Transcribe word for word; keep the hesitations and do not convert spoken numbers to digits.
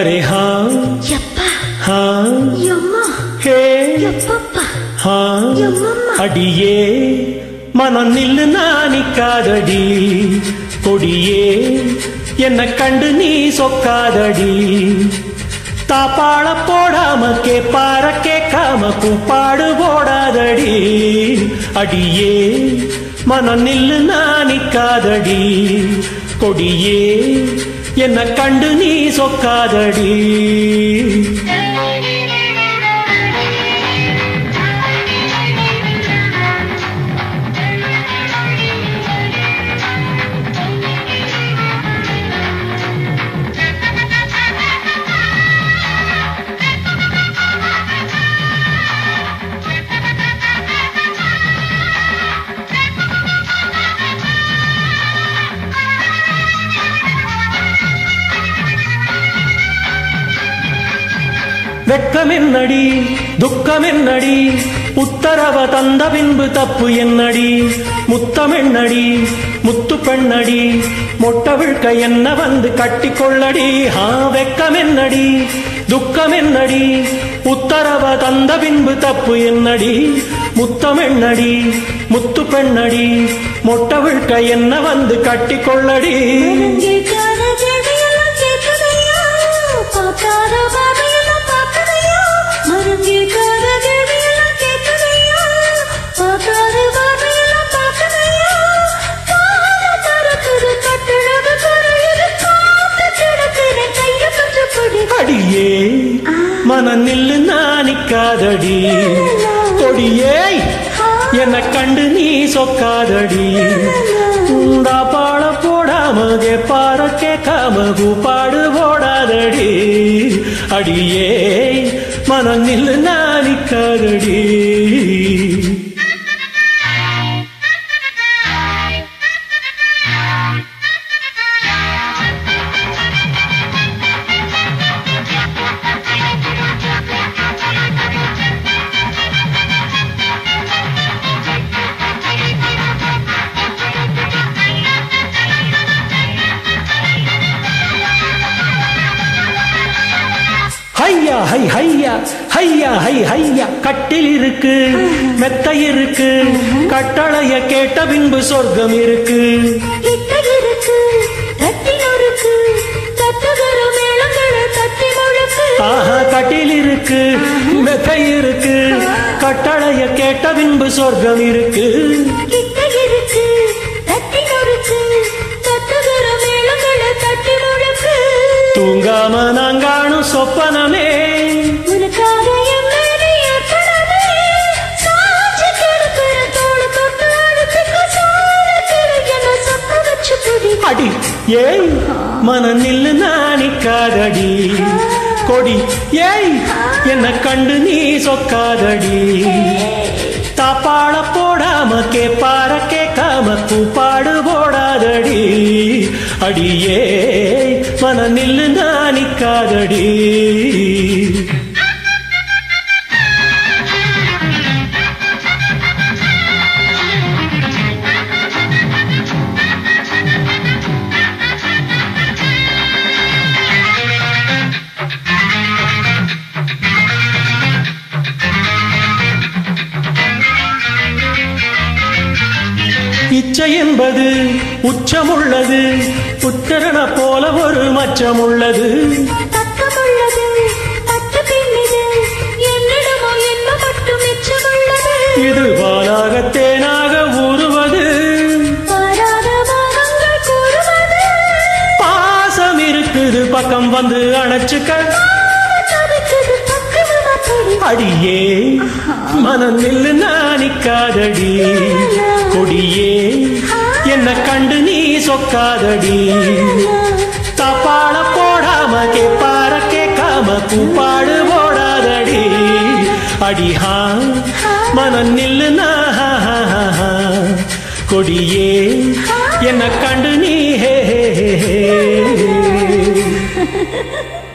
अरे हाँ यप्पा हाँ यम्मा हे यप्पप्पा हाँ यम्मम्मा अडिये மனம் நில்லு நானிக்காதடி கொடியே என்ன கண்டு நீ சொக்காதடி தாப்பாள போடாம கேப்பார கேட்காம கூப்பாடு போடாதடி அடியே மனம் நில்லு நானிக்காதடி கொடியே என்ன கண்டு நீ சொக்காதடி வெட்கம் என்னடி துக்கம் என்னடி உத்தரவ தந்த பின்பு தப்பு என்னடி முத்தம் என்னடி முத்து பெண்ணடி மொட்ட விழ்க்க என்ன வந்து கட்டிக்கொள்ளடி ஆ வெட்கம் என்னடி துக்கம் என்னடி உத்தரவ தந்த பின்பு தப்பு என்னடி முத்தம் என்னடி முத்து பெண்ணடி மொட்ட விழ்க்க என்ன வந்து கட்டிக்கொள்ளடி அடியே மனம் நில்லு நானிக்காதடி கொடியே என்ன கண்டு நீ சொக்காதடி உண்டா பாட போடாம கேப்பார கேட்காம கூப்பாடு போடாதடி அடியே மனம் நில்லு நானிக்காதடி ஹையா ஹை ஹையா ஹையா ஹை ஹையா கட்டில் இருக்கு மெத்தை இருக்கு கட்டளைய கேட்ட பின்பு சொர்க்கம் இருக்கு ஆஹா கட்டில் இருக்கு மெத்தை இருக்கு கட்டளைய கேட்ட பின்பு சொர்க்கம் இருக்கு தூங்காம நாங்கானும் சொப்பனமே அடி ஏய் மனம் நில்லு நானிக்காதடி கொடி ஏய் என்ன கண்டு நீ சொக்காதடி தாப்பாள போடாம கேப்பார கேட்காம கூப்பாடு போடாதடி அடியே மனம் நில்லு நானிக்காதடி இச்சை என்பது உச்சமுள்ளது புத்திரன போல ஒரு மச்சமுள்ளது இது வாளாக தேனாக ஊறுவது பாசம் இருக்குது பக்கம் வந்து அணைச்சுக்க அடியே மனம் நில்லு நானிக்காதடி கொடியே என்ன கண்டு நீ சொக்காதடி தாப்பாள போடாம கேப்பார கேட்காம கூப்பாடு போடாதடி அடிஹா மனம் நில்லு நா கொடியே என்ன கண்டு நீ ஹே